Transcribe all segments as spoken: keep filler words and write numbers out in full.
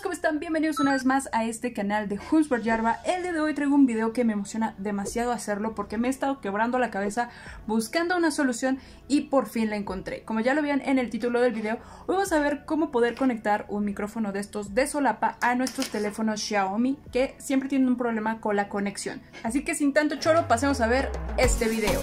¿cómo están? Bienvenidos una vez más a este canal de Hunsberg Yarba. El día de hoy traigo un video que me emociona demasiado hacerlo porque me he estado quebrando la cabeza buscando una solución y por fin la encontré. Como ya lo vean en el título del video, hoy vamos a ver cómo poder conectar un micrófono de estos de solapa a nuestros teléfonos Xiaomi que siempre tienen un problema con la conexión. Así que sin tanto choro, pasemos a ver este video.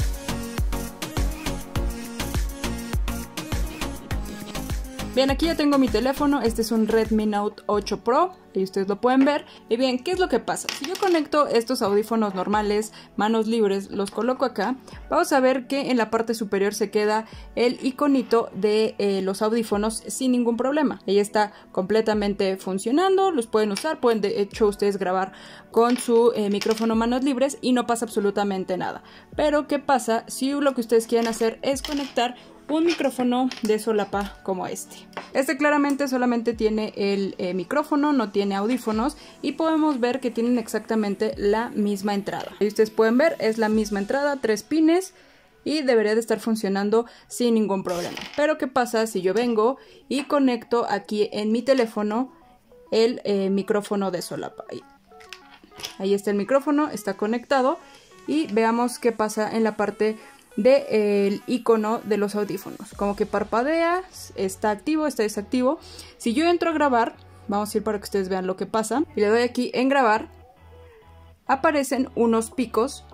Bien, aquí ya tengo mi teléfono, este es un Redmi Note ocho Pro, y ustedes lo pueden ver. Y bien, ¿qué es lo que pasa? Si yo conecto estos audífonos normales, manos libres, los coloco acá, vamos a ver que en la parte superior se queda el iconito de eh, los audífonos sin ningún problema. Ahí está completamente funcionando, los pueden usar, pueden de hecho ustedes grabar con su eh, micrófono manos libres y no pasa absolutamente nada. Pero ¿qué pasa si lo que ustedes quieren hacer es conectar un micrófono de solapa como este? Este claramente solamente tiene el eh, micrófono, no tiene audífonos, y podemos ver que tienen exactamente la misma entrada. Ahí ustedes pueden ver, es la misma entrada, tres pines, y debería de estar funcionando sin ningún problema. Pero ¿qué pasa si yo vengo y conecto aquí en mi teléfono el eh, micrófono de solapa? Ahí. Ahí está el micrófono, está conectado, y veamos qué pasa en la parte del icono de los audífonos. Como que parpadea, está activo, está desactivo. Si yo entro a grabar, vamos a ir para que ustedes vean lo que pasa, y le doy aquí en grabar, aparecen unos picos,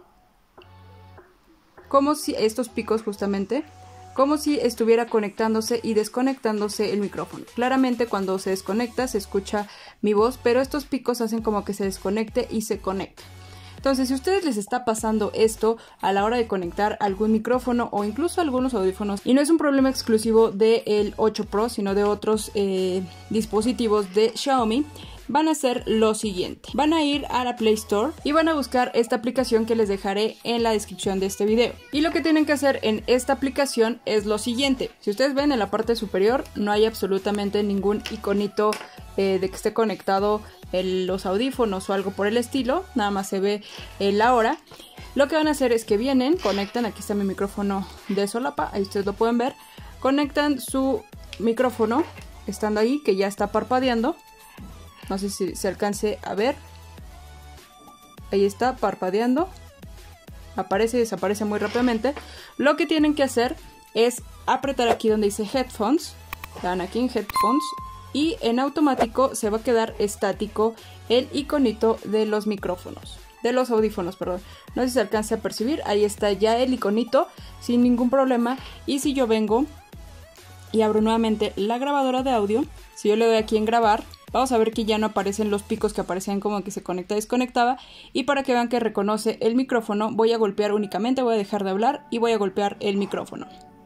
como si estos picos justamente, como si estuviera conectándose y desconectándose el micrófono. Claramente cuando se desconecta se escucha mi voz, pero estos picos hacen como que se desconecte y se conecta. Entonces, si a ustedes les está pasando esto a la hora de conectar algún micrófono o incluso algunos audífonos, y no es un problema exclusivo del ocho Pro, sino de otros eh, dispositivos de Xiaomi, van a hacer lo siguiente. Van a ir a la Play Store y van a buscar esta aplicación que les dejaré en la descripción de este video. Y lo que tienen que hacer en esta aplicación es lo siguiente. Si ustedes ven en la parte superior, no hay absolutamente ningún iconito eh, de que esté conectado el, los audífonos o algo por el estilo. Nada más se ve eh, la hora. Lo que van a hacer es que vienen, conectan, aquí está mi micrófono de solapa, ahí ustedes lo pueden ver. Conectan su micrófono, estando ahí, que ya está parpadeando. No sé si se alcance a ver. Ahí está parpadeando. Aparece y desaparece muy rápidamente. Lo que tienen que hacer es apretar aquí donde dice Headphones. Le dan aquí en Headphones. Y en automático se va a quedar estático el iconito de los micrófonos. De los audífonos, perdón. No sé si se alcance a percibir. Ahí está ya el iconito sin ningún problema. Y si yo vengo y abro nuevamente la grabadora de audio, si yo le doy aquí en grabar, vamos a ver que ya no aparecen los picos que aparecían como que se conecta y desconectaba. Y para que vean que reconoce el micrófono, voy a golpear únicamente, voy a dejar de hablar y voy a golpear el micrófono.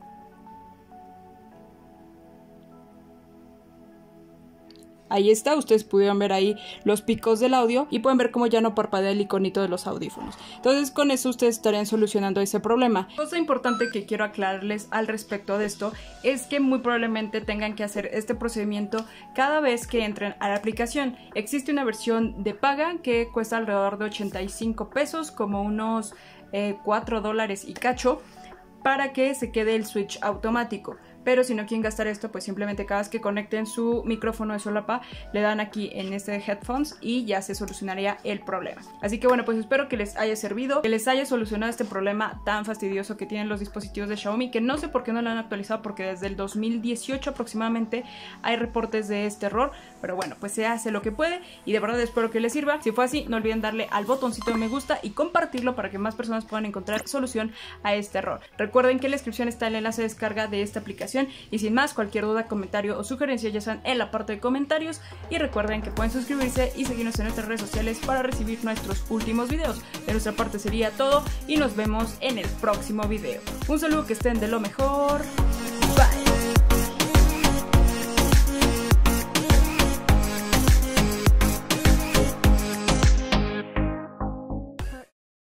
Ahí está, ustedes pudieron ver ahí los picos del audio y pueden ver cómo ya no parpadea el iconito de los audífonos. Entonces con eso ustedes estarían solucionando ese problema. Cosa importante que quiero aclararles al respecto de esto es que muy probablemente tengan que hacer este procedimiento cada vez que entren a la aplicación. Existe una versión de paga que cuesta alrededor de ochenta y cinco pesos, como unos eh, cuatro dólares y cacho, para que se quede el switch automático. Pero si no quieren gastar esto, pues simplemente cada vez que conecten su micrófono de solapa, le dan aquí en este headphones y ya se solucionaría el problema. Así que bueno, pues espero que les haya servido, que les haya solucionado este problema tan fastidioso que tienen los dispositivos de Xiaomi, que no sé por qué no lo han actualizado, porque desde el dos mil dieciocho aproximadamente hay reportes de este error. Pero bueno, pues se hace lo que puede y de verdad espero que les sirva. Si fue así, no olviden darle al botoncito de me gusta y compartirlo para que más personas puedan encontrar solución a este error. Recuerden que en la descripción está el enlace de descarga de esta aplicación. Y sin más, cualquier duda, comentario o sugerencia ya están en la parte de comentarios. Y recuerden que pueden suscribirse y seguirnos en nuestras redes sociales para recibir nuestros últimos videos. De nuestra parte sería todo y nos vemos en el próximo video. Un saludo, que estén de lo mejor. Bye.